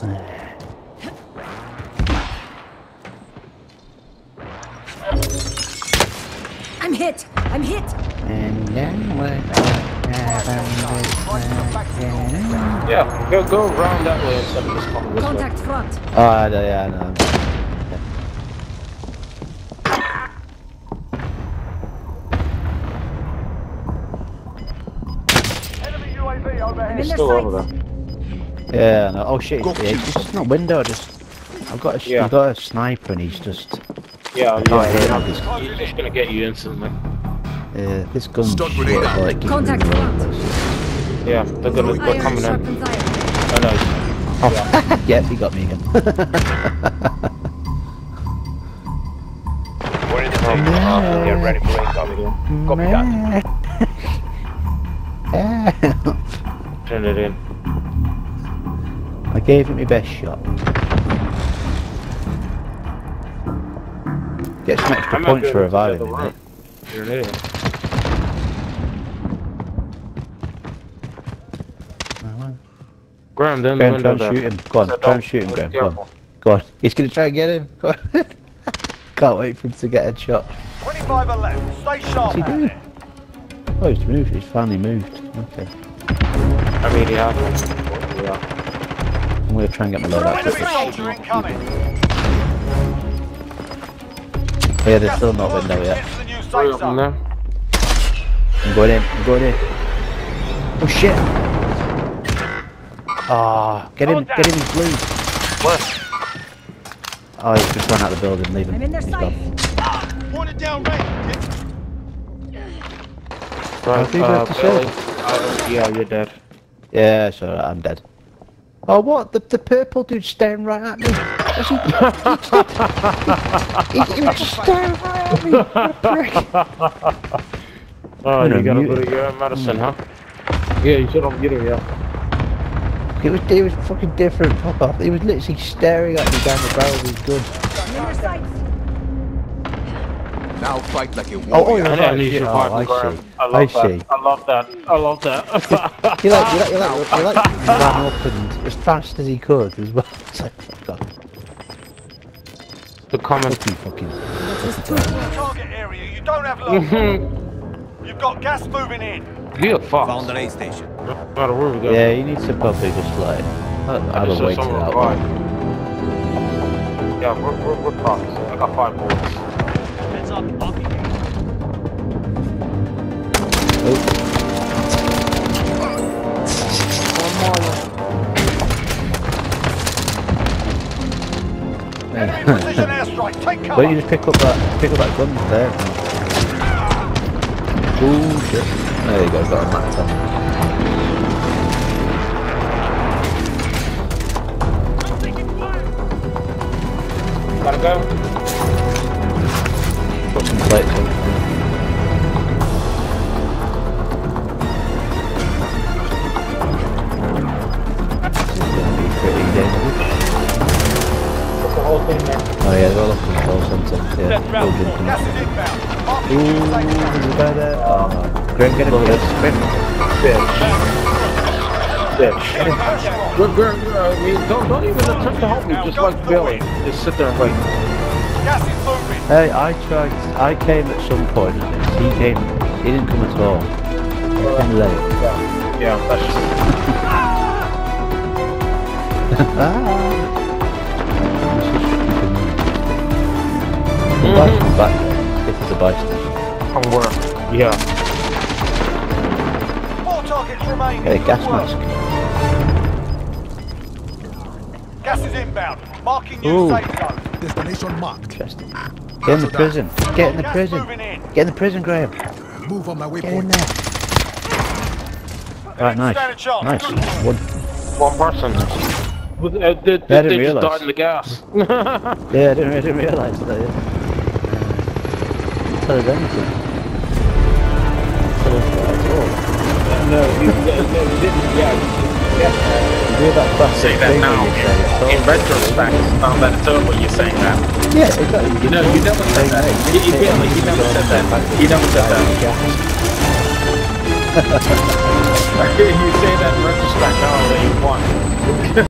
I'm hit! I'm hit! And then Yeah, go around that way instead of just coming this way. Contact front! oh, yeah, I know. Enemy UAV I'm overhead. in He's their still over sights! there. Yeah, no. Oh shit, it's just not window, I've got a sniper and he's just... Yeah, I can't hit him. he's just gonna get you instantly. This gun's Stun shit, grenade out. like, Contact front! Yeah, they're coming in. Sharpens iron. I know. Oh, yes, he got me again. We're in the safe zone. Get ready for incoming. Copy that. Turn it in. I gave it my best shot. Get some extra I'm not points good for at reviving the me, run. mate. You're an idiot. Graham, then Graham, try and shoot him. Go on, try and shoot him, Graham. Go on. Go on. He's gonna try and get him. Go on. Can't wait for him to get a shot. 25 are left. Stay sharp. What's he out doing? there. Oh, he's moved. He's finally moved. Okay. I mean, yeah. I'm gonna try and get my load out. Enemy soldier incoming. Yeah, there's still not window yet. Get to the new Three safe of them zone. there. I'm going in. I'm going in. Oh shit! Ah, get him! Get him! He's blue. Where? Oh, he's just run out of the building. Leave him. I'm in their He's sights! gone. Wanted down range. Right, think that's the Billy. same. Yeah, you're dead. Yeah, it's alright. I'm dead. Oh, what? The purple dude's staring right at me. What's he? He was just staring right at me. Oh, I'm you got a muted. bit of your medicine, huh? Yeah, you should unmute him, yeah. It was fucking different. Fuck off. He was literally staring at me down the barrel of his gun. I'm in their sights! Now fight like a Oh, warrior. And right. he's Oh, surviving, I Graham. see. I I love see. that. I love that. I love that. He ran up and as fast as he could as well. It's like, fuck off. The comment. Fucking. Target area. You don't have long. You've got gas moving in. Be a fox. Found an aid station. No matter where we go. Yeah, he needs to probably just like have a wait it out. Yeah, we're fox. I got 5 bullets. Heads up. Enemy precision airstrike. Take Why cover. don't you just pick up that gun there? Ooh, shit. There you go, got a mat on. Gotta go. Put some plates on. This is gonna be pretty dangerous. Put the whole thing there. Oh yeah, they're all up control center. Yeah, we'll jump in. Gas is inbound. Marking Ooh, new safe zone. there's a guy there. Oh no. Graham, get him first. Bitch. I mean, don't even attempt to help me, just like Billy. Just sit there and wait. Gas is moving. Hey, I came at some point. He didn't come at all. He came late. Yeah, that's Come back. This is a buy station. from where? Yeah. 4 targets remaining. Get a gas Good work. mask. Gas is inbound. Marking new Ooh. safe zone. Destination marked. Interesting. Get in the prison. Get in the Gas prison. moving in. Get in the prison, Graham. Move on my Get in waypoint. there. Right, nice. Stand a chance. Nice. Good. One person. They didn't just realise. died in the gas. Yeah, I didn't realise that. Yeah. Tell us anything. Tell us that at all. No, you didn't. Yeah. You do that classic Say that thing now. where you say it's all- In retrospect, it's not that terrible you're saying that. Yeah, exactly. You know, you never said that. You never said that. You never said that. You say that in retrospect, oh, that you won.